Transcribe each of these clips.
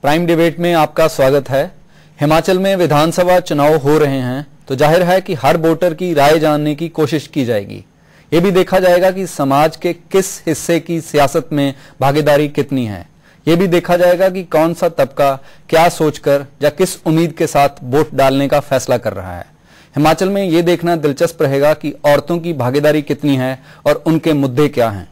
Prime debate में आपका स्वागत है। हिमाचल में विधानसभा चुनाव हो रहे हैं तो जाहिर है कि हर वोटर की राय जानने की कोशिश की जाएगी। ये भी देखा जाएगा कि समाज के किस हिस्से की सियासत में भागीदारी कितनी है। ये भी देखा जाएगा कि कौन सा तबका क्या सोचकर या किस उम्मीद के साथ वोट डालने का फैसला कर रहा है। हिमाचल में ये देखना दिलचस्प रहेगा कि औरतों की भागीदारी कितनी है और उनके मुद्दे क्या हैं।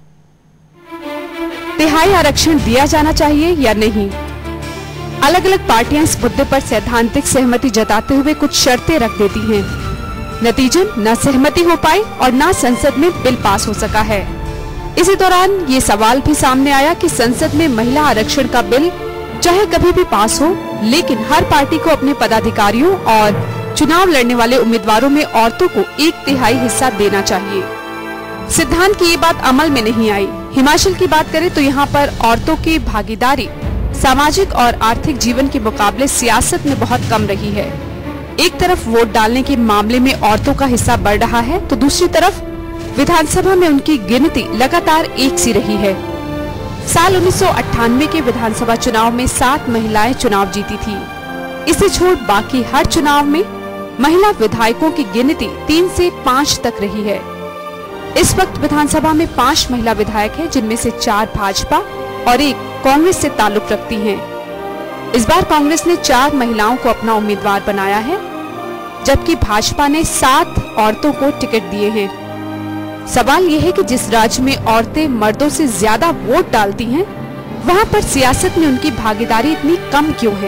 तिहाई आरक्षण दिया जाना चाहिए या नहीं। अलग अलग पार्टियां इस मुद्दे पर सैद्धांतिक सहमति जताते हुए कुछ शर्तें रख देती हैं। नतीजन न सहमति हो पाई और न संसद में बिल पास हो सका है। इसी दौरान ये सवाल भी सामने आया कि संसद में महिला आरक्षण का बिल चाहे कभी भी पास हो, लेकिन हर पार्टी को अपने पदाधिकारियों और चुनाव लड़ने वाले उम्मीदवारों में औरतों को 1/3 हिस्सा देना चाहिए। सिद्धांत की ये बात अमल में नहीं आई। हिमाचल की बात करें तो यहाँ पर औरतों की भागीदारी सामाजिक और आर्थिक जीवन के मुकाबले सियासत में बहुत कम रही है। एक तरफ वोट डालने के मामले में औरतों का हिस्सा बढ़ रहा है तो दूसरी तरफ विधानसभा में उनकी गिनती लगातार एक सी रही है। साल 1998 के विधानसभा चुनाव में 7 महिलाएं चुनाव जीती थी। इसे छोड़ बाकी हर चुनाव में महिला विधायकों की गिनती 3 से 5 तक रही है। इस वक्त विधानसभा में 5 महिला विधायक हैं, जिनमें से 4 भाजपा और 1 कांग्रेस से ताल्लुक रखती हैं। इस बार कांग्रेस ने 4 महिलाओं को अपना उम्मीदवार बनाया है, जबकि भाजपा ने 7 औरतों को टिकट दिए हैं। सवाल यह है कि जिस राज्य में औरतें मर्दों से ज्यादा वोट डालती हैं, वहां पर सियासत में उनकी भागीदारी इतनी कम क्यों है।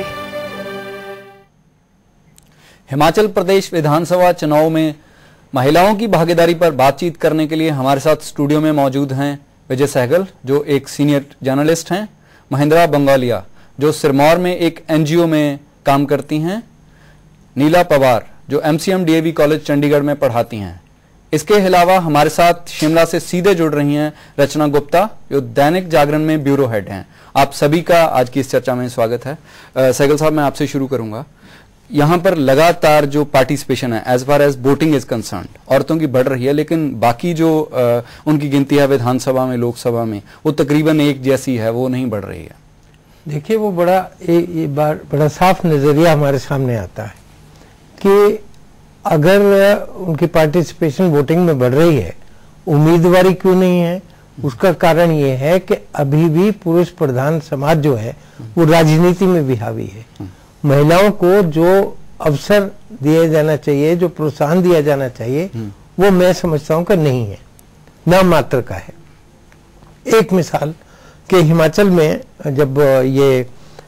हिमाचल प्रदेश विधानसभा चुनाव में महिलाओं की भागीदारी पर बातचीत करने के लिए हमारे साथ स्टूडियो में मौजूद हैं विजय सहगल, जो एक सीनियर जर्नलिस्ट हैं, महिंद्रा बंगालिया, जो सिरमौर में एक एनजीओ में काम करती हैं, नीला पवार, जो MCM DAV कॉलेज चंडीगढ़ में पढ़ाती हैं। इसके अलावा हमारे साथ शिमला से सीधे जुड़ रही हैं रचना गुप्ता, जो दैनिक जागरण में ब्यूरो हेड हैं। आप सभी का आज की इस चर्चा में स्वागत है। सहगल साहब, मैं आपसे शुरू करूंगा। यहाँ पर लगातार जो पार्टिसिपेशन है as far as voting is concerned, औरतों की बढ़ रही है, लेकिन बाकी जो उनकी गिनती है विधानसभा में, लोकसभा में, वो तकरीबन एक जैसी है, वो नहीं बढ़ रही है। देखिए, वो बड़ा साफ नजरिया हमारे सामने आता है कि अगर उनकी पार्टिसिपेशन वोटिंग में बढ़ रही है, उम्मीदवारी क्यों नहीं है? उसका कारण ये है कि अभी भी पुरुष प्रधान समाज जो है वो राजनीति में भी हावी है। महिलाओं को जो अवसर दिया जाना चाहिए, जो प्रोत्साहन दिया जाना चाहिए, वो मैं समझता हूं कि नहीं है, ना मात्र का है। एक मिसाल कि हिमाचल में जब ये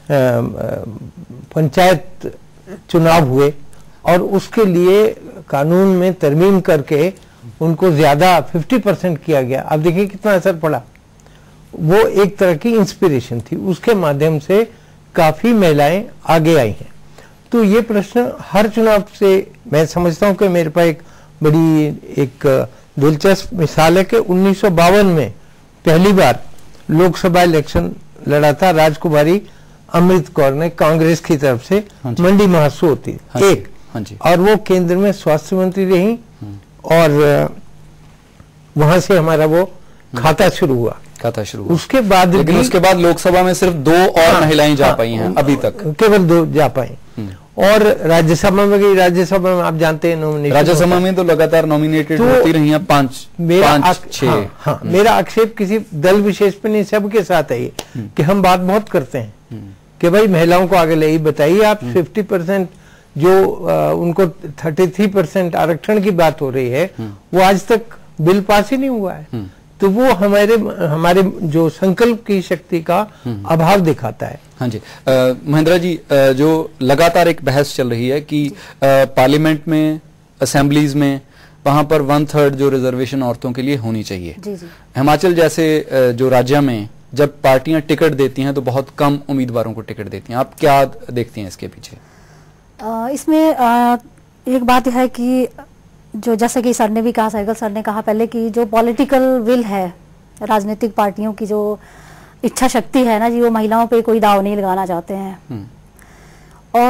पंचायत चुनाव हुए और उसके लिए कानून में तरमीम करके उनको ज्यादा 50% किया गया, अब देखिए कितना असर पड़ा। वो एक तरह की इंस्पिरेशन थी, उसके माध्यम से काफी महिलाएं आगे आई हैं। तो ये प्रश्न हर चुनाव से मैं समझता हूं कि मेरे पास एक बड़ी दिलचस्प मिसाल है कि 1952 में पहली बार लोकसभा इलेक्शन लड़ा था राजकुमारी अमृत कौर ने कांग्रेस की तरफ से, मंडी महासू होती एक, और वो केंद्र में स्वास्थ्य मंत्री रही और वहां से हमारा वो खाता शुरू हुआ। उसके बाद लोकसभा में सिर्फ 2 और महिलाएं जा पाई हैं अभी तक, केवल 2 जा पाई। और राज्यसभा में गई, राज्यसभा में आप जानते हैं नॉमिनेशन, राज्यसभा में तो लगातार नॉमिनेटेड होती रही हैं 5, 6। मेरा आक्षेप किसी दल विशेष पे नहीं, सबके साथ है ये कि हम बात बहुत करते हैं कि भाई महिलाओं को आगे ले। बताइए आप 50% जो उनको 33% आरक्षण की बात हो रही है, वो आज तक बिल पास ही नहीं हुआ है। तो वो हमारे जो संकल्प की शक्ति का अभाव दिखाता है। हाँ जी, महेंद्र जी, जो लगातार एक बहस चल रही है कि पार्लियामेंट में, असेंबलीज में, वहां पर 1/3 जो रिजर्वेशन औरतों के लिए होनी चाहिए। जी जी। हिमाचल जैसे जो राज्य में जब पार्टियां टिकट देती हैं तो बहुत कम उम्मीदवारों को टिकट देती हैं। आप क्या देखती हैं इसके पीछे? इसमें एक बात है कि जो जैसे कि सर ने भी कहा, सहगल सर ने कहा पहले कि जो पॉलिटिकल विल है, राजनीतिक पार्टियों की जो इच्छा शक्ति है ना जी, वो महिलाओं पे कोई दाव नहीं लगाना चाहते हैं। और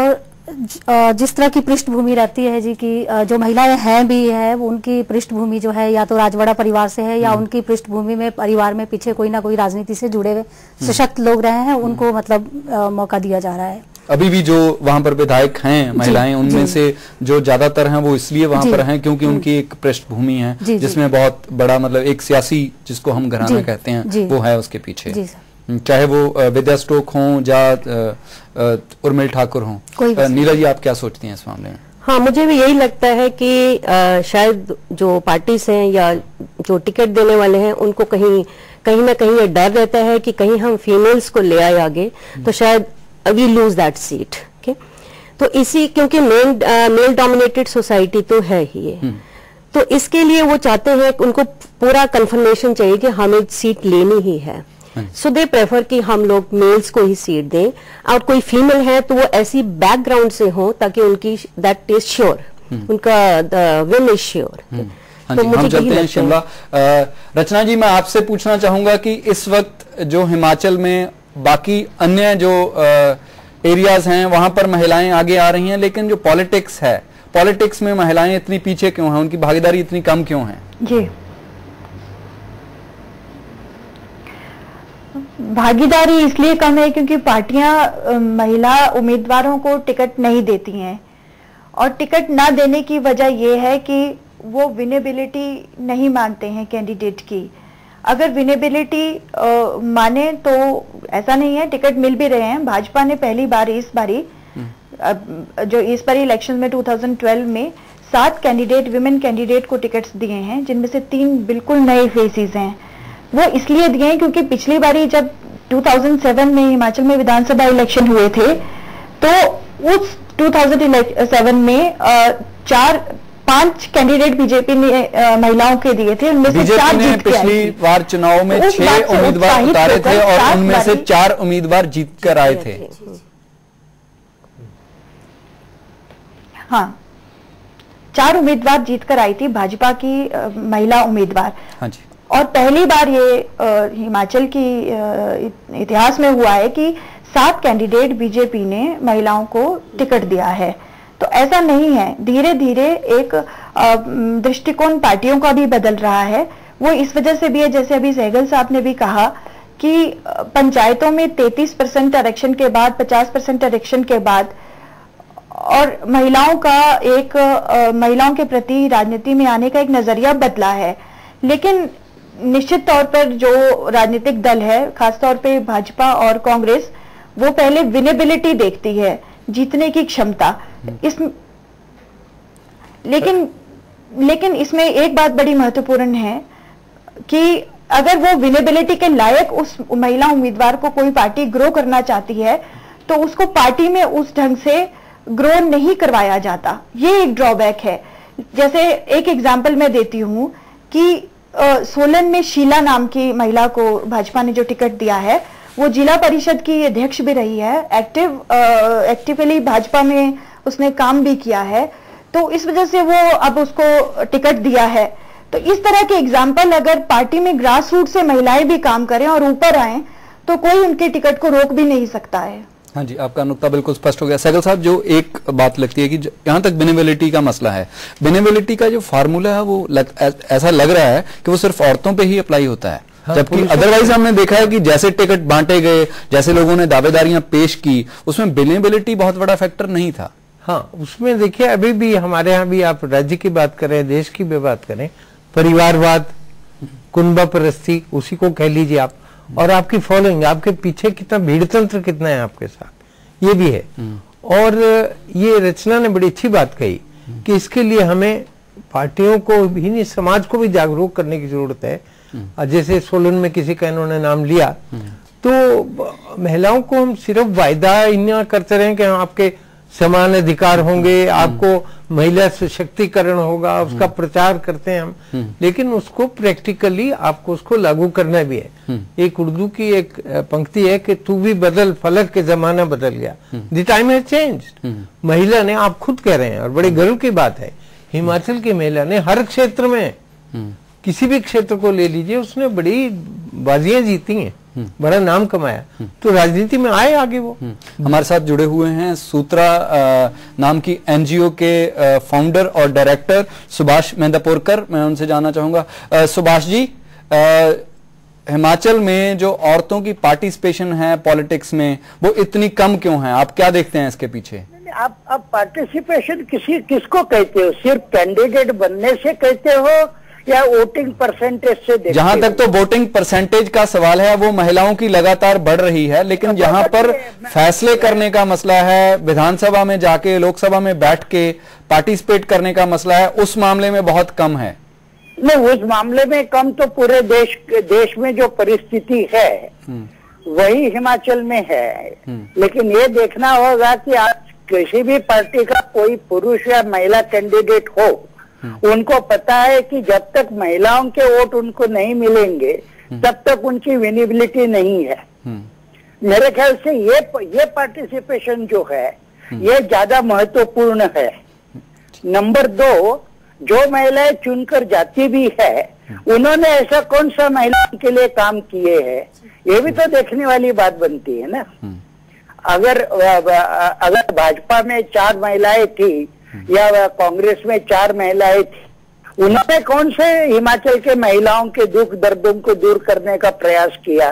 जिस तरह की पृष्ठभूमि रहती है जी कि जो महिलाएं हैं भी है, वो उनकी पृष्ठभूमि जो है या तो राजवाड़ा परिवार से है या उनकी पृष्ठभूमि में परिवार में पीछे कोई ना कोई राजनीति से जुड़े हुए सशक्त लोग रहे हैं, उनको मतलब मौका दिया जा रहा है। अभी भी जो वहां पर विधायक हैं महिलाएं, उनमें से जो ज्यादातर हैं वो इसलिए वहां पर हैं क्योंकि उनकी एक पृष्ठभूमि है जिसमें बहुत बड़ा मतलब एक सियासी, जिसको हम घराना कहते हैं, वो है उसके पीछे, चाहे वो विद्या स्टोक हों या उर्मिल ठाकुर हों। नीला जी, आप क्या सोचती हैं इस मामले में? हाँ, मुझे भी यही लगता है कि शायद जो पार्टीज हैं या जो टिकट देने वाले हैं उनको कहीं ना कहीं ये डर रहता है कि कहीं हम फीमेल्स को ले आए आगे तो शायद वी लूज दैट सीट। तो इसी, क्योंकि मेल डोमिनेटेड सोसाइटी तो है ही ये, तो इसके लिए वो चाहते हैं, उनको पूरा कंफर्मेशन चाहिए कि हमें सीट लेनी ही है। सो दे प्रेफर कि हम लोग मेल्स को ही सीट दें, और कोई फीमेल है तो वो ऐसी बैकग्राउंड से हो ताकि उनकी दैट इज श्योर, उनका विन इज श्योर। तो हम चलते हैं शिमला। रचना जी, मैं आपसे पूछना चाहूंगा कि इस वक्त जो हिमाचल में बाकी अन्य जो एरियाज हैं वहां पर महिलाएं आगे आ रही हैं, लेकिन जो पॉलिटिक्स है, पॉलिटिक्स में महिलाएं इतनी पीछे क्यों हैं, उनकी भागीदारी इतनी कम क्यों है? जी, भागीदारी इसलिए कम है क्योंकि पार्टियां महिला उम्मीदवारों को टिकट नहीं देती हैं, और टिकट ना देने की वजह यह है कि वो विनेबिलिटी नहीं मानते हैं कैंडिडेट की। अगर विनेबिलिटी माने तो ऐसा नहीं है, टिकट मिल भी रहे हैं। भाजपा ने पहली बार इस बारी इलेक्शन में 2012 में 7 कैंडिडेट, विमेन कैंडिडेट को टिकट्स दिए हैं, जिनमें से 3 बिल्कुल नए फेसेस हैं। वो इसलिए दिए हैं क्योंकि पिछली बारी जब 2007 में हिमाचल में विधानसभा इलेक्शन हुए थे, तो उस 2007 में 5 कैंडिडेट बीजेपी ने महिलाओं के दिए थे, उनमें से 4 जीत के आई थी। पिछली बार चुनाव में 6 उम्मीदवार उतारे थे और उनमें से 4 उम्मीदवार जीत कर आए थे। हाँ, 4 उम्मीदवार जीत कर आई थी भाजपा की महिला उम्मीदवार। हाँ जी। और पहली बार ये हिमाचल की इतिहास में हुआ है कि 7 कैंडिडेट बीजेपी ने महिलाओं को टिकट दिया है। तो ऐसा नहीं है, धीरे धीरे एक दृष्टिकोण पार्टियों का भी बदल रहा है। वो इस वजह से भी है, जैसे अभी सहगल साहब ने भी कहा कि पंचायतों में 33% आरक्षण के बाद, 50% आरक्षण के बाद, और महिलाओं का एक महिलाओं के प्रति राजनीति में आने का एक नजरिया बदला है। लेकिन निश्चित तौर पर जो राजनीतिक दल है, खासतौर पे भाजपा और कांग्रेस, वो पहले विनेबिलिटी देखती है, जीतने की क्षमता। लेकिन इसमें एक बात बड़ी महत्वपूर्ण है कि अगर वो विनेबिलिटी के लायक उस महिला उम्मीदवार को कोई पार्टी ग्रो करना चाहती है तो उसको पार्टी में उस ढंग से ग्रो नहीं करवाया जाता। ये एक ड्रॉबैक है। जैसे एक एग्जाम्पल मैं देती हूं कि सोलन में शीला नाम की महिला को भाजपा ने जो टिकट दिया है, वो जिला परिषद की अध्यक्ष भी रही है, एक्टिवली भाजपा में उसने काम भी किया है, तो इस वजह से वो अब उसको टिकट दिया है। तो इस तरह के एग्जाम्पल अगर पार्टी में ग्रास रूट से महिलाएं भी काम करें और ऊपर आए तो कोई उनके टिकट को रोक भी नहीं सकता है। हाँ जी, आपका नुक्ता बिल्कुल स्पष्ट हो गया। सहगल साहब, जो एक बात लगती है कि यहाँ तक विनेबिलिटी का मसला है, विनेबिलिटी का जो फार्मूला है वो ऐसा लग रहा है कि वो सिर्फ औरतों पे ही अप्लाई होता है। हाँ, जबकि अदरवाइज हमने देखा है कि जैसे टिकट बांटे गए, जैसे लोगों ने दावेदारियां पेश की, उसमें विनेबिलिटी बहुत बड़ा फैक्टर नहीं था। हाँ, उसमें देखिए अभी भी हमारे यहाँ भी, आप राज्य की बात करें, देश की भी बात करें, परिवारवाद, कुनबा परस्ती, उसी को कह लीजिए आप, और आपकी फॉलोइंग, आपके पीछे कितना भीड़ तंत्र कितना है आपके साथ, ये भी है। और ये रचना ने बड़ी अच्छी बात कही कि इसके लिए हमें पार्टियों को भी नहीं, समाज को भी जागरूक करने की जरूरत है। जैसे सोलन में किसी का इन्होंने नाम लिया, तो महिलाओं को हम सिर्फ वायदा इन्ना करते रहे कि आपके समान अधिकार होंगे, आपको महिला सशक्तिकरण होगा, उसका प्रचार करते हैं हम, लेकिन उसको प्रैक्टिकली आपको उसको लागू करना भी है। एक उर्दू की एक पंक्ति है कि तू भी बदल, फलक के जमाना बदल गया, द टाइम हैज चेंज्ड। महिला ने, आप खुद कह रहे हैं और बड़े गर्व की बात है, हिमाचल की महिला ने हर क्षेत्र में, किसी भी क्षेत्र को ले लीजिए, उसने बड़ी बाजियां जीती हैं। बड़ा नाम कमाया, तो राजनीति में आए आगे वो। हमारे साथ जुड़े हुए हैं सूत्रा नाम की एनजीओ के फाउंडर और डायरेक्टर सुभाष मेंदापोरकर। मैं उनसे जानना चाहूंगा, सुभाष जी, हिमाचल में जो औरतों की पार्टिसिपेशन है पॉलिटिक्स में वो इतनी कम क्यों है? आप क्या देखते हैं इसके पीछे? आप पार्टिसिपेशन किसको कहते हो? सिर्फ कैंडिडेट बनने से कहते हो या वोटिंग परसेंटेज से देखते हो? जहां तक तो वोटिंग परसेंटेज का सवाल है वो महिलाओं की लगातार बढ़ रही है, लेकिन जहां पर फैसले करने का मसला है, विधानसभा में जाके लोकसभा में बैठ के पार्टिसिपेट करने का मसला है, उस मामले में बहुत कम है। नहीं, उस मामले में कम तो पूरे देश में जो परिस्थिति है वही हिमाचल में है। लेकिन ये देखना होगा कि आज किसी भी पार्टी का कोई पुरुष या महिला कैंडिडेट हो, उनको पता है कि जब तक महिलाओं के वोट उनको नहीं मिलेंगे तब तक उनकी विनिबिलिटी नहीं है। मेरे ख्याल से ये पार्टिसिपेशन जो है ये ज्यादा महत्वपूर्ण है। नंबर 2, जो महिलाएं चुनकर जाती भी है उन्होंने ऐसा कौन सा महिलाओं के लिए काम किए हैं, ये भी तो देखने वाली बात बनती है ना। अगर भाजपा में 4 महिलाएं थी या कांग्रेस में 4 महिलाएं थी, उन्होंने कौन से हिमाचल के महिलाओं के दुख दर्दों को दूर करने का प्रयास किया?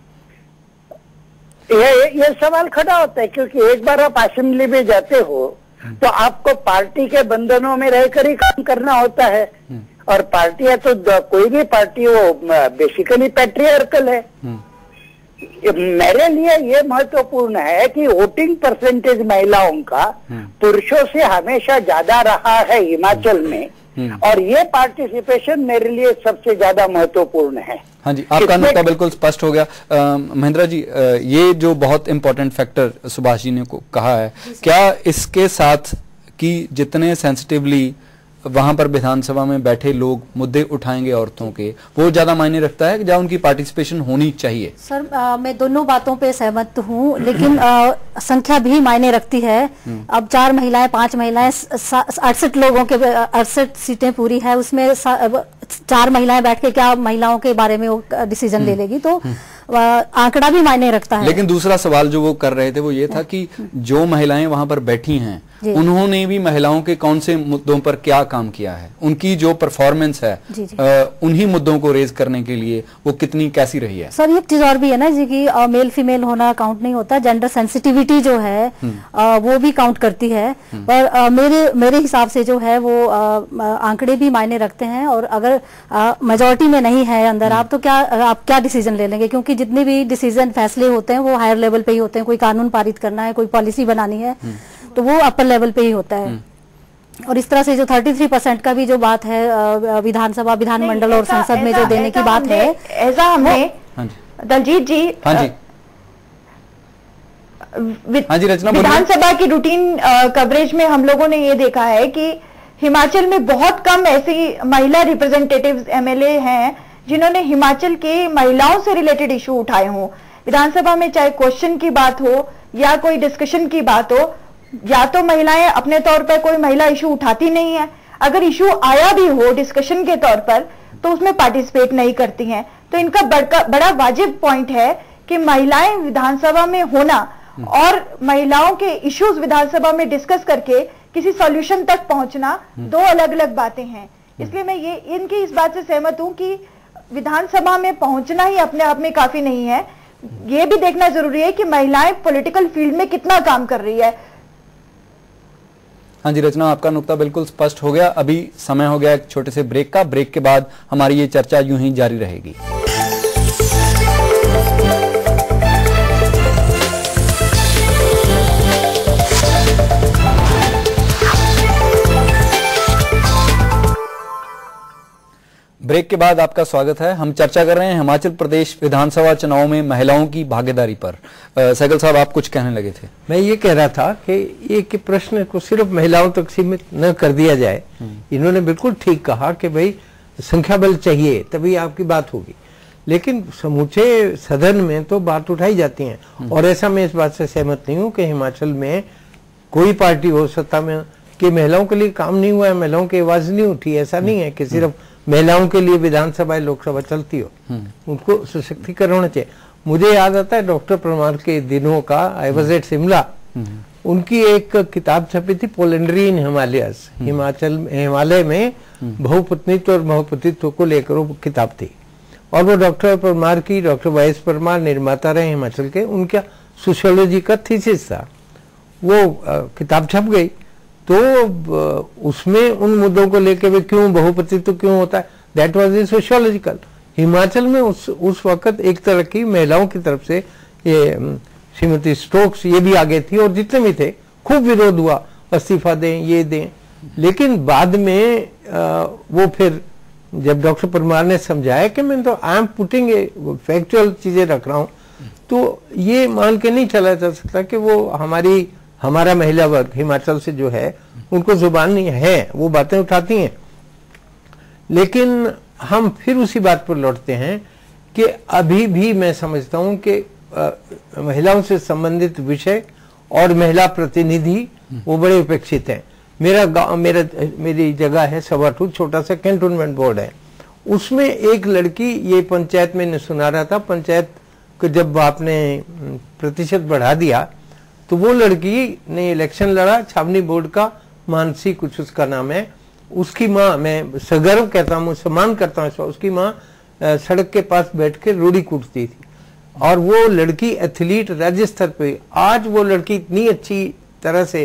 ये सवाल खड़ा होता है, क्योंकि एक बार आप असेंबली में जाते हो तो आपको पार्टी के बंधनों में रहकर ही काम करना होता है, और पार्टी है तो कोई भी पार्टी वो बेसिकली पैट्रियार्कल है। मेरे लिए ये महत्वपूर्ण है कि वोटिंग परसेंटेज महिलाओं का पुरुषों से हमेशा ज्यादा रहा है हिमाचल में, और ये पार्टिसिपेशन मेरे लिए सबसे ज्यादा महत्वपूर्ण है। हाँ जी, आपका नुक्ता बिल्कुल स्पष्ट हो गया। महेंद्र जी, ये जो बहुत इंपॉर्टेंट फैक्टर सुभाष जी ने को कहा है, क्या इसके साथ कि जितने सेंसिटिवली वहां पर विधानसभा में बैठे लोग मुद्दे उठाएंगे औरतों के, वो ज्यादा मायने रखता है कि जहाँ उनकी पार्टिसिपेशन होनी चाहिए? सर, मैं दोनों बातों पे सहमत हूँ, लेकिन संख्या भी मायने रखती है। अब 4 महिलाएं 5 महिलाएं 68 लोगों के 68 सीटें पूरी है, उसमें 4 महिलाएं बैठ के क्या महिलाओं के बारे में वो डिसीजन ले लेगी? तो आंकड़ा भी मायने रखता है। लेकिन दूसरा सवाल जो वो कर रहे थे वो ये था कि जो महिलाएं वहां पर बैठी हैं उन्होंने भी महिलाओं के कौन से मुद्दों पर क्या काम किया है, उनकी जो परफॉर्मेंस है उन्हीं मुद्दों को रेज करने के लिए वो कितनी कैसी रही है? सर, एक चीज और भी है ना जी कि मेल फीमेल होना काउंट नहीं होता, जेंडर सेंसिटिविटी जो है वो भी काउंट करती है। पर मेरे हिसाब से जो है वो आंकड़े भी मायने रखते हैं, और अगर मेजोरिटी में नहीं है अंदर आप क्या डिसीजन ले लेंगे? क्योंकि जितने भी डिसीजन फैसले होते हैं वो हायर लेवल पे ही होते हैं। कोई कानून पारित करना है, कोई पॉलिसी बनानी है, तो वो अपर लेवल पे ही होता है। और इस तरह से जो 33% का भी जो बात है विधानसभा, विधानमंडल और संसद में जो देने की बात है, ऐसा हमने दलजीत जी, रचना, विधानसभा की रूटीन कवरेज में हम लोगों ने ये देखा है कि हिमाचल में बहुत कम ऐसी महिला रिप्रेजेंटेटिव एमएलए हैं जिन्होंने हिमाचल के महिलाओं से रिलेटेड इशू उठाए हों विधानसभा में, चाहे क्वेश्चन की बात हो या कोई डिस्कशन की बात हो। या तो महिलाएं अपने तौर पर कोई महिला इशू उठाती नहीं है, अगर इशू आया भी हो डिस्कशन के तौर पर तो उसमें पार्टिसिपेट नहीं करती हैं। तो इनका बड़ा वाजिब पॉइंट है कि महिलाएं विधानसभा में होना और महिलाओं के इश्यूज विधानसभा में डिस्कस करके किसी सॉल्यूशन तक पहुंचना 2 अलग अलग बातें हैं। इसलिए मैं इनकी इस बात से सहमत हूं कि विधानसभा में पहुंचना ही अपने आप में काफी नहीं है, ये भी देखना जरूरी है कि महिलाएं पॉलिटिकल फील्ड में कितना काम कर रही है। हाँ जी रचना, आपका नुक्ता बिल्कुल स्पष्ट हो गया। अभी समय हो गया एक छोटे से ब्रेक का। ब्रेक के बाद हमारी ये चर्चा यूं ही जारी रहेगी। ब्रेक के बाद आपका स्वागत है। हम चर्चा कर रहे हैं हिमाचल प्रदेश विधानसभा चुनाव में महिलाओं की भागीदारी पर। सहगल साहब, आप कुछ कहने लगे थे। मैं ये कह रहा था कि एक प्रश्न को सिर्फ महिलाओं तक सीमित न कर दिया जाए। इन्होंने बिल्कुल ठीक कहा कि भाई संख्या बल चाहिए तभी आपकी बात होगी, लेकिन समूचे सदन में तो बात उठाई जाती है। और ऐसा मैं इस बात से सहमत नहीं हूँ कि हिमाचल में कोई पार्टी हो सत्ता में कि महिलाओं के लिए काम नहीं हुआ है, महिलाओं की आवाज नहीं उठी। ऐसा नहीं है कि सिर्फ महिलाओं के लिए विधानसभा लोकसभा चलती हो, उनको सशक्तिकरण होना चाहिए। मुझे याद आता है डॉक्टर परमार के दिनों का, आई वॉज एट शिमला, उनकी एक किताब छपी थी पोलेंड्री इन हिमालयस, हिमालय में बहुपत्नीत्व और बहुपतित्व को लेकर वो किताब थी। और वो डॉक्टर परमार की, डॉक्टर वाइस परमार निर्माता रहे हिमाचल के, उनका सोशियोलॉजी का थीसिस था। वो किताब छप गई तो उसमें उन मुद्दों को लेकर भी क्यों बहुपतित्व क्यों होता है, that was a sociological. Himachal में उस वक्त एक तरह की महिलाओं की तरफ से ये श्रीमती स्टोक्स ये भी आगे थी और जितने भी थे खूब विरोध हुआ, इस्तीफा दें ये दें। लेकिन बाद में वो फिर जब डॉक्टर परमार ने समझाया कि मैं तो I am putting a factual चीजें रख रहा हूँ, तो ये मान के नहीं चला जा सकता कि वो हमारा महिला वर्ग हिमाचल से जो है उनको जुबान नहीं है, वो बातें उठाती हैं। लेकिन हम फिर उसी बात पर लौटते हैं कि अभी भी मैं समझता हूं कि महिलाओं से संबंधित विषय और महिला प्रतिनिधि वो बड़े उपेक्षित हैं। मेरी जगह है सवाटू, छोटा सा कैंटोनमेंट बोर्ड है, उसमें एक लड़की, ये पंचायत में सुना रहा था, पंचायत को जब आपने प्रतिशत बढ़ा दिया तो वो लड़की ने इलेक्शन लड़ा, छावनी बोर्ड का, मानसी कुछ उसका नाम है, उसकी माँ, मैं सगर्व कहता हूँ, सम्मान करता हूँ, उसकी माँ सड़क के पास बैठ के रोड़ी कूटती थी और वो लड़की एथलीट राज्य स्तर पे, आज वो लड़की इतनी अच्छी तरह से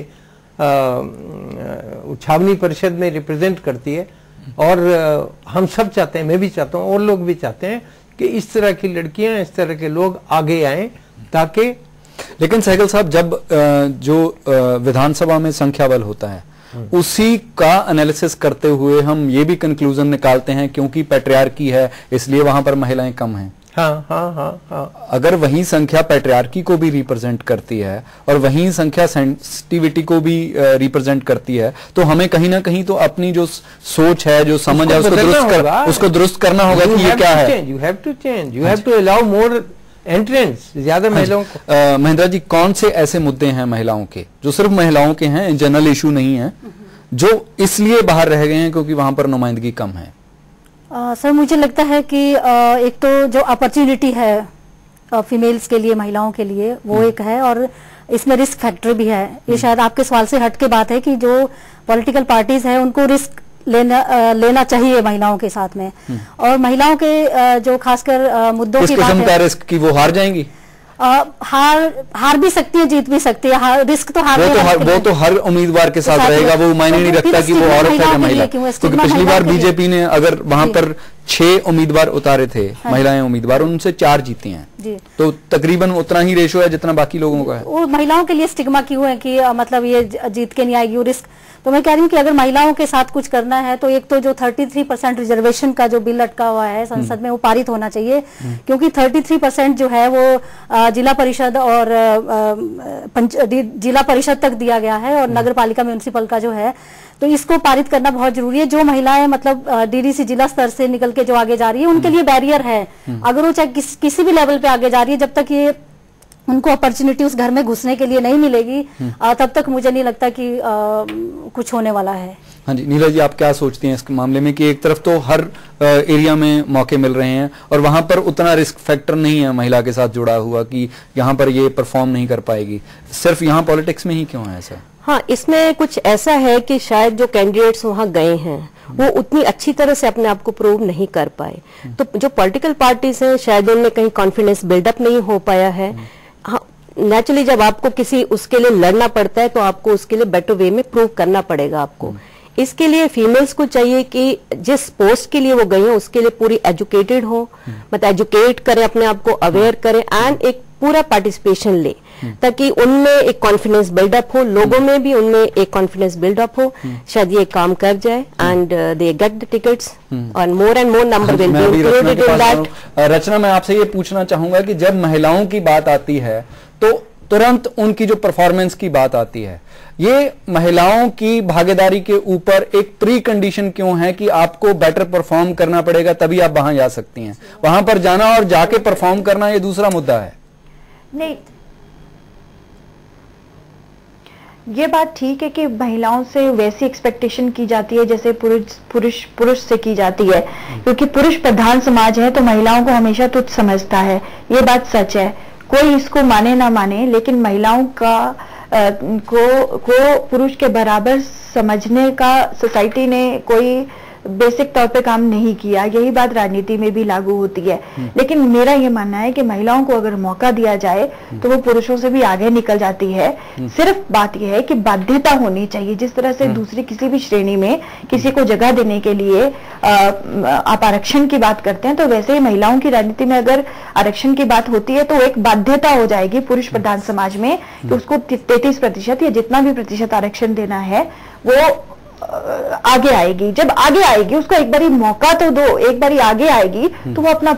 छावनी परिषद में रिप्रेजेंट करती है। और हम सब चाहते हैं, मैं भी चाहता हूँ और लोग भी चाहते हैं कि इस तरह की लड़कियां, इस तरह के लोग आगे आएं ताकि। लेकिन सहगल साहब, जब जो विधानसभा में संख्या बल होता है उसी का एनालिसिस करते हुए हम ये भी कंक्लूजन निकालते हैं क्योंकि पैट्रियार्की है इसलिए वहां पर महिलाएं कम हैं। हाँ। अगर वही संख्या पैट्रियार्की को भी रिप्रेजेंट करती है और वही संख्या सेंसिटिविटी को भी रिप्रेजेंट करती है तो हमें कहीं ना कहीं तो अपनी जो सोच है, जो समझ है, उसको दुरुस्त करना होगा कि ये क्या है। You have to change, you have to allow more entrance, ज्यादा महिलाओं को। महेंद्रा जी, कौन से ऐसे मुद्दे हैं महिलाओं के जो सिर्फ महिलाओं के हैं, जनरल इशू नहीं है, जो इसलिए बाहर रह गए हैं क्योंकि वहां पर नुमाइंदगी कम है? सर मुझे लगता है कि एक तो जो अपॉर्चुनिटी है फीमेल्स के लिए, महिलाओं के लिए, वो एक है, और इसमें रिस्क फैक्टर भी है। ये शायद आपके सवाल से हट के बात है कि जो पॉलिटिकल पार्टीज है उनको रिस्क लेना चाहिए महिलाओं के साथ में। और महिलाओं के जो खासकर मुद्दों की बात है, का रिस्क की वो हार जाएंगी, हार भी सकती है, जीत भी सकती है, रिस्क तो वो तो हर उम्मीदवार के साथ रहेगा, वो मायने नहीं रखता कि वो औरत है या महिला। क्योंकि पिछली बार बीजेपी ने अगर वहां पर 6 उम्मीदवार उतारे थे, महिलाएं उम्मीदवार, उनसे 4 जीती हैं, तो तकरीबन उतना ही रेशो है जितना बाकी लोगों का है। वो महिलाओं के लिए स्टिग्मा क्यों है कि मतलब ये जीत के नहीं आएगी, वो रिस्क। तो मैं कह रही हूँ कि अगर महिलाओं के साथ कुछ करना है तो एक तो जो 33% रिजर्वेशन का जो बिल अटका हुआ है संसद में, वो पारित होना चाहिए, क्योंकि 33% जो है वो जिला परिषद और जिला परिषद तक दिया गया है और नगर पालिका म्यूनिसिपल का जो है, तो इसको पारित करना बहुत जरूरी है। जो महिलाएं मतलब डीडीसी जिला स्तर से निकल के जो आगे जा रही है उनके लिए बैरियर है, अगर वो चाहे किसी भी लेवल पे आगे जा रही है, जब तक ये उनको अपॉर्चुनिटी उस घर में घुसने के लिए नहीं मिलेगी तब तक मुझे नहीं लगता कि कुछ होने वाला है। हाँ जी, नीला जी, आप क्या सोचती हैं इस मामले में कि एक तरफ तो हर एरिया में मौके मिल रहे हैं और वहां पर उतना रिस्क फैक्टर नहीं है महिला के साथ जुड़ा हुआ कि यहाँ पर ये परफॉर्म नहीं कर पाएगी, सिर्फ यहाँ पॉलिटिक्स में ही क्यों है ऐसा? हाँ, इसमें कुछ ऐसा है कि शायद जो कैंडिडेट्स वहां गए हैं वो उतनी अच्छी तरह से अपने आप को प्रूव नहीं कर पाए, तो जो पॉलिटिकल पार्टीज हैं शायद उनमें कहीं कॉन्फिडेंस बिल्डअप नहीं हो पाया है। हाँ, नेचुरली जब आपको किसी उसके लिए लड़ना पड़ता है तो आपको उसके लिए बेटर वे में प्रूव करना पड़ेगा आपको। इसके लिए फीमेल्स को चाहिए कि जिस पोस्ट के लिए वो गई हैं उसके लिए पूरी एजुकेटेड हो, मतलब एजुकेट करें, अपने आप को अवेयर करें एंड एक पूरा पार्टिसिपेशन ले, ताकि उनमें एक कॉन्फिडेंस बिल्डअप हो, लोगों में भी उनमें एक कॉन्फिडेंस बिल्डअप हो, शायद ये काम कर जाए and they get the tickets और more number will be included in that. Rachna, मैं आपसे ये पूछना चाहूंगा कि जब महिलाओं की बात आती है तो तुरंत उनकी जो परफॉर्मेंस की बात आती है, ये महिलाओं की भागीदारी के ऊपर एक प्री कंडीशन क्यों है कि आपको बेटर परफॉर्म करना पड़ेगा तभी आप वहां जा सकती हैं? वहां पर जाना और जाके परफॉर्म करना ये दूसरा मुद्दा है। ये बात ठीक है कि महिलाओं से वैसी एक्सपेक्टेशन की जाती है जैसे पुरुष से की जाती है, क्योंकि पुरुष प्रधान समाज है तो महिलाओं को हमेशा तुच्छ समझता है। ये बात सच है, कोई इसको माने ना माने, लेकिन महिलाओं का को पुरुष के बराबर समझने का सोसाइटी ने कोई बेसिक तौर पे काम नहीं किया। यही बात राजनीति में भी लागू होती है। लेकिन मेरा ये मानना है कि महिलाओं को अगर मौका दिया जाए तो वो पुरुषों से भी आगे निकल जाती है। सिर्फ बात यह है कि बाध्यता होनी चाहिए। जिस तरह से दूसरी किसी भी श्रेणी में किसी को जगह देने के लिए आप आरक्षण की बात करते हैं, तो वैसे ही महिलाओं की राजनीति में अगर आरक्षण की बात होती है तो एक बाध्यता हो जाएगी पुरुष प्रधान समाज में कि उसको 33% या जितना भी प्रतिशत आरक्षण देना है वो आगे आएगी। जब आगे आएगी उसको एक बारी मौका तो दो, एक बारी आगे आएगी तो वो अपना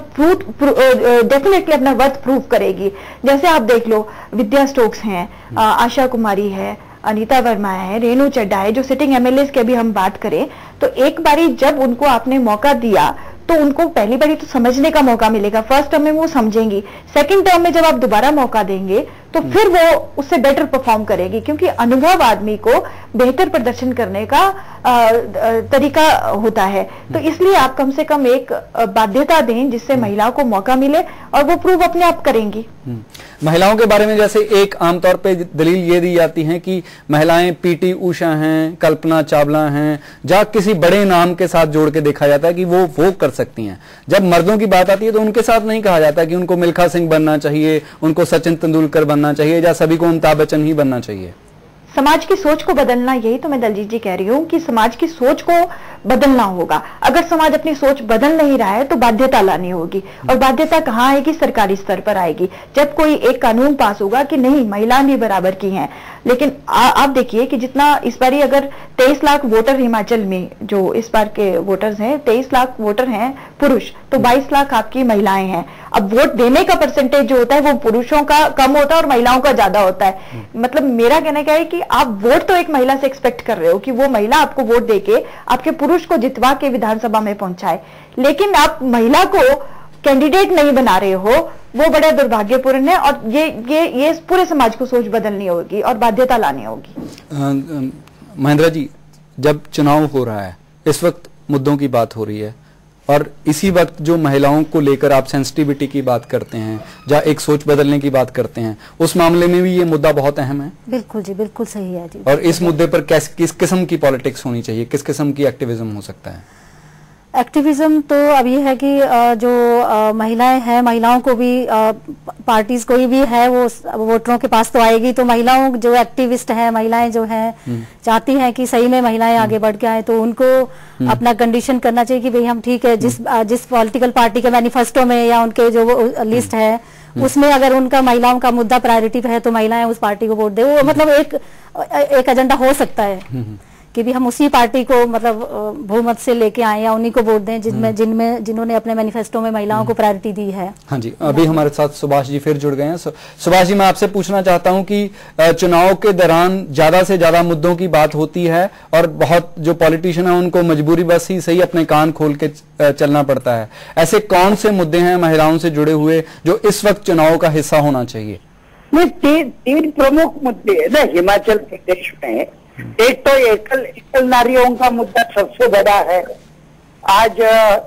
डेफिनेटली अपना वर्थ प्रूव करेगी। जैसे आप देख लो, विद्या स्टोक्स हैं, आशा कुमारी है, अनीता वर्मा है, रेणु चड्डा है, जो सिटिंग एमएलए की अभी हम बात करें तो एक बारी जब उनको आपने मौका दिया तो उनको पहली बारी तो समझने का मौका मिलेगा। फर्स्ट टर्म में वो समझेंगी, सेकंड टर्म में जब आप दोबारा मौका देंगे तो फिर वो उससे बेटर परफॉर्म करेगी, क्योंकि अनुभव आदमी को बेहतर प्रदर्शन करने का तरीका होता है। तो इसलिए आप कम से कम एक बाध्यता दें जिससे महिलाओं को मौका मिले और वो प्रूव अपने आप करेंगी। महिलाओं के बारे में जैसे एक आमतौर पे दलील ये दी जाती है कि महिलाएं पीटी उषा हैं, कल्पना चावला हैं, जहाँ किसी बड़े नाम के साथ जोड़ के देखा जाता है कि वो कर सकती हैं। जब मर्दों की बात आती है तो उनके साथ नहीं कहा जाता कि उनको मिल्खा सिंह बनना चाहिए, उनको सचिन तेंदुलकर बनना चाहिए या सभी को अमिताभ बच्चन ही बनना चाहिए। समाज की सोच को बदलना, यही तो मैं दलजीत जी कह रही हूँ कि समाज की सोच को बदलना होगा। अगर समाज अपनी सोच बदल नहीं रहा है तो बाध्यता लानी होगी, और बाध्यता कहाँ आएगी? सरकारी स्तर पर आएगी। जब कोई एक कानून पास होगा कि नहीं महिलाएं भी बराबर की हैं। लेकिन आप देखिए कि जितना इस बार अगर 23 लाख वोटर हिमाचल में जो इस बार के वोटर्स हैं, 23 लाख वोटर हैं पुरुष, तो 22 लाख आपकी महिलाएं हैं। अब वोट देने का परसेंटेज जो होता है वो पुरुषों का कम होता है और महिलाओं का ज्यादा होता है। मतलब मेरा कहना क्या है कि आप वोट तो एक महिला से एक्सपेक्ट कर रहे हो कि वो महिला आपको वोट देके आपके पुरुष को जितवा के विधानसभा में पहुंचाए, लेकिन आप महिला को कैंडिडेट नहीं बना रहे हो, वो बड़ा दुर्भाग्यपूर्ण है। और ये पूरे समाज को सोच बदलनी होगी और बाध्यता लानी होगी। महेंद्र जी, जब चुनाव हो रहा है, इस वक्त मुद्दों की बात हो रही है और इसी वक्त जो महिलाओं को लेकर आप सेंसिटिविटी की बात करते हैं, जहाँ एक सोच बदलने की बात करते हैं, उस मामले में भी ये मुद्दा बहुत अहम है। बिल्कुल जी, बिल्कुल सही है जी। और इस मुद्दे पर किस किस्म की पॉलिटिक्स होनी चाहिए, किस किस्म की एक्टिविज्म हो सकता है? एक्टिविज्म तो अब ये है कि जो महिलाएं हैं, महिलाओं को भी पार्टीज कोई भी है वो वोटरों के पास तो आएगी, तो महिलाओं जो एक्टिविस्ट हैं, महिलाएं जो हैं चाहती हैं कि सही में महिलाएं आगे बढ़ के आए, तो उनको अपना कंडीशन करना चाहिए कि भाई हम ठीक है, जिस पॉलिटिकल पार्टी के मैनिफेस्टो में या उनके जो लिस्ट है उसमें अगर उनका महिलाओं का मुद्दा प्रायोरिटी पे है तो महिलाएं उस पार्टी को वोट दे। वो मतलब एक एजेंडा हो सकता है कि भी हम उसी पार्टी को मतलब बहुमत से लेके आए या उन्हीं को वोट दें जिन्होंने अपने मैनिफेस्टो में महिलाओं को प्रायोरिटी दी है। हाँ जी, अभी हमारे साथ सुभाष जी फिर जुड़ गए हैं। सुभाष जी, मैं आपसे पूछना चाहता हूं कि चुनाव के दौरान ज्यादा से ज्यादा मुद्दों की बात होती है और बहुत जो पॉलिटिशियन है उनको मजबूरी बस ही सही अपने कान खोल के चलना पड़ता है। ऐसे कौन से मुद्दे हैं महिलाओं से जुड़े हुए जो इस वक्त चुनाव का हिस्सा होना चाहिए? तीन प्रमुख मुद्दे है ना हिमाचल प्रदेश में। एक तो एकल नारियों का मुद्दा सबसे बड़ा है। आज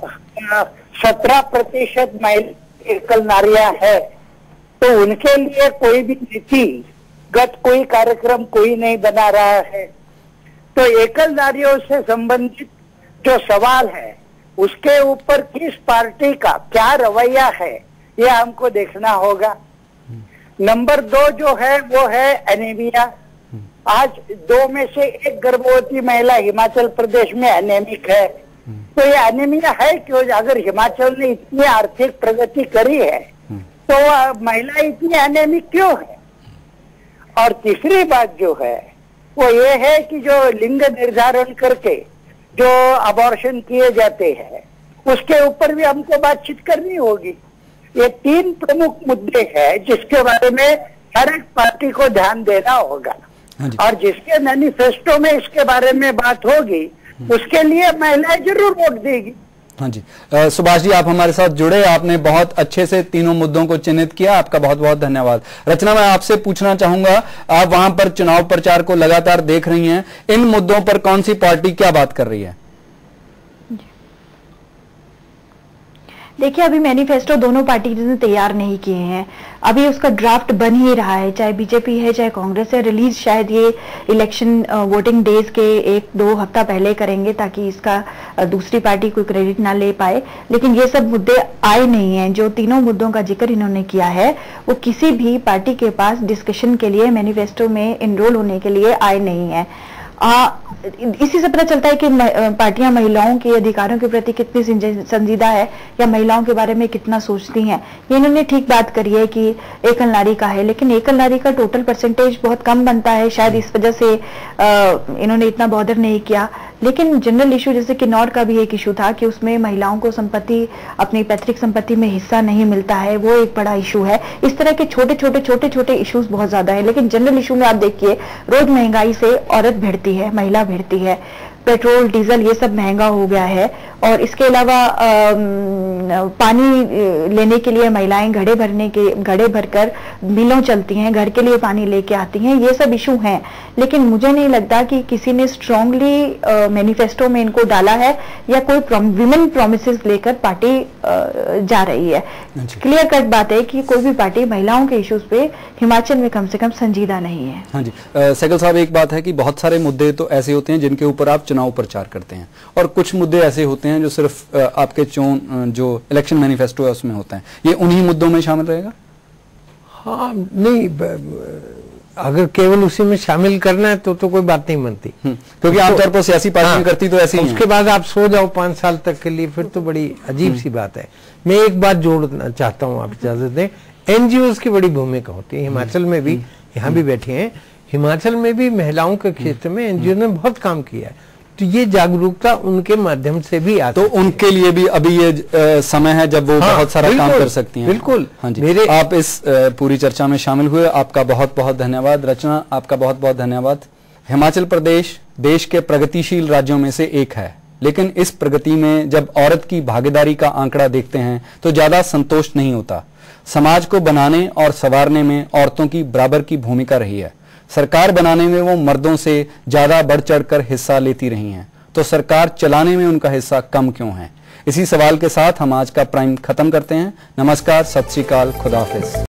17% महिला एकल नारियां है, तो उनके लिए कोई भी नीतिगत कोई कार्यक्रम कोई नहीं बना रहा है। तो एकल नारियों से संबंधित जो सवाल है उसके ऊपर किस पार्टी का क्या रवैया है ये हमको देखना होगा। नंबर 2 जो है वो है एनीमिया। आज 2 में से 1 गर्भवती महिला हिमाचल प्रदेश में एनेमिक है। तो ये एनीमिया है क्यों? अगर हिमाचल ने इतनी आर्थिक प्रगति करी है तो महिला इतनी एनेमिक क्यों है? और तीसरी बात जो है वो ये है कि जो लिंग निर्धारण करके जो अबॉर्शन किए जाते हैं उसके ऊपर भी हमको बातचीत करनी होगी। ये 3 प्रमुख मुद्दे हैं जिसके बारे में हर एक पार्टी को ध्यान देना होगा। और जिसके मैनिफेस्टो में इसके बारे में बात होगी उसके लिए महिलाएं जरूर वोट देगी। हाँ जी, सुभाष जी आप हमारे साथ जुड़े, आपने बहुत अच्छे से तीनों मुद्दों को चिन्हित किया, आपका बहुत बहुत धन्यवाद। रचना, मैं आपसे पूछना चाहूंगा, आप वहां पर चुनाव प्रचार को लगातार देख रही हैं, इन मुद्दों पर कौन सी पार्टी क्या बात कर रही है? देखिए, अभी मैनिफेस्टो दोनों पार्टी ने तैयार नहीं किए हैं, अभी उसका ड्राफ्ट बन ही रहा है, चाहे बीजेपी है चाहे कांग्रेस है। रिलीज शायद ये इलेक्शन वोटिंग डेज के 1-2 हफ्ता पहले करेंगे, ताकि इसका दूसरी पार्टी कोई क्रेडिट ना ले पाए। लेकिन ये सब मुद्दे आए नहीं हैं, जो तीनों मुद्दों का जिक्र इन्होंने किया है वो किसी भी पार्टी के पास डिस्कशन के लिए, मैनिफेस्टो में इनरोल होने के लिए आए नहीं है। इसी से पता चलता है कि पार्टियां महिलाओं के अधिकारों के प्रति कितनी संजीदा है या महिलाओं के बारे में कितना सोचती हैं। ये इन्होंने ठीक बात करी है कि एकल नारी का है, लेकिन एकल नारी का टोटल परसेंटेज बहुत कम बनता है, शायद इस वजह से इन्होंने इतना बॉदर नहीं किया। लेकिन जनरल इशू जैसे किन्नौर का भी एक इशू था कि उसमें महिलाओं को संपत्ति, अपनी पैतृक संपत्ति में हिस्सा नहीं मिलता है, वो एक बड़ा इशू है। इस तरह के छोटे छोटे इश्यूज बहुत ज्यादा है। लेकिन जनरल इशू में आप देखिए, रोज महंगाई से औरत भिड़ती है, महिला भिड़ती है, पेट्रोल डीजल ये सब महंगा हो गया है। और इसके अलावा पानी लेने के लिए महिलाएं घड़े भरकर मिलों चलती हैं, घर के लिए पानी लेके आती हैं, ये सब इशू हैं। लेकिन मुझे नहीं लगता कि किसी ने स्ट्रांगली मैनिफेस्टो में इनको डाला है या कोई विमेन प्रॉमिसेस लेकर पार्टी जा रही है। क्लियर कट बात है कि कोई भी पार्टी महिलाओं के इश्यूज पे हिमाचल में कम से कम संजीदा नहीं है। हाँ जी, सहगल साहब, एक बात है कि बहुत सारे मुद्दे तो ऐसे होते हैं जिनके ऊपर आप चुनाव प्रचार करते हैं, और कुछ मुद्दे ऐसे होते हैं जो सिर्फ आपके जो इलेक्शन मैनिफेस्टो है उसमें होते हैं। ये उन्हीं मुद्दों में शामिल रहेगा? हाँ, नहीं, अगर केवल उसी में शामिल करना है तो कोई बात नहीं बनती, क्योंकि आमतौर पर सियासी पार्टियां करती तो ऐसी ही हैं। उसके बाद आप सो जाओ 5 साल तक के लिए, फिर तो बड़ी अजीब सी बात है। मैं एक बात जोड़ना चाहता हूँ, आप इजाजत दें। एनजीओज की बड़ी भूमिका होती है हिमाचल में भी, यहाँ भी बैठे हैं, हिमाचल में भी महिलाओं के क्षेत्र में एनजीओ ने बहुत काम किया है, तो ये जागरूकता उनके माध्यम से भी आती है। तो उनके लिए भी अभी ये समय है जब वो बहुत सारा काम कर सकती हैं। बिल्कुल। हाँ जी, आप इस पूरी चर्चा में शामिल हुए, आपका बहुत बहुत धन्यवाद। रचना, आपका बहुत बहुत धन्यवाद। हिमाचल प्रदेश देश के प्रगतिशील राज्यों में से एक है, लेकिन इस प्रगति में जब औरत की भागीदारी का आंकड़ा देखते हैं तो ज्यादा संतोष नहीं होता। समाज को बनाने और संवारने में औरतों की बराबर की भूमिका रही है। सरकार बनाने में वो मर्दों से ज्यादा बढ़ चढ़कर हिस्सा लेती रही हैं, तो सरकार चलाने में उनका हिस्सा कम क्यों है? इसी सवाल के साथ हम आज का प्राइम खत्म करते हैं। नमस्कार, सत श्री अकाल, खुदा हाफिज।